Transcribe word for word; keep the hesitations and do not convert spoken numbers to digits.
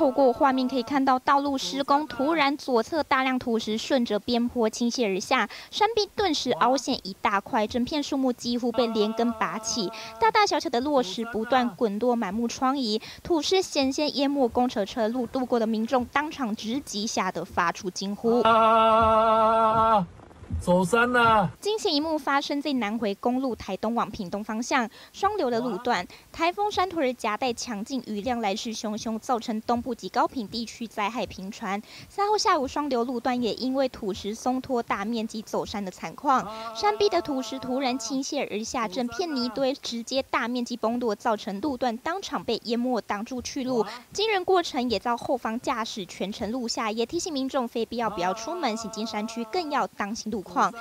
透过画面可以看到，道路施工突然左侧大量土石顺着边坡倾泻而下，山壁顿时凹陷一大块，整片树木几乎被连根拔起，大大小小的落石不断滚落，满目疮痍，土石险些淹没公车车路，路过的民众当场直击，吓得发出惊呼。 啊！走山了！ 惊险一幕发生在南回公路台东往屏东方向双流的路段，台风山土儿夹带强劲雨量来势汹汹，造成东部及高屏地区灾害频传。赛后下午，双流路段也因为土石松脱，大面积走山的惨况，山壁的土石突然倾泻而下，整片泥堆直接大面积崩落，造成路段当场被淹没，挡住去路。惊人过程也遭后方驾驶全程录下，也提醒民众非必要不要出门，行经山区更要当心路况。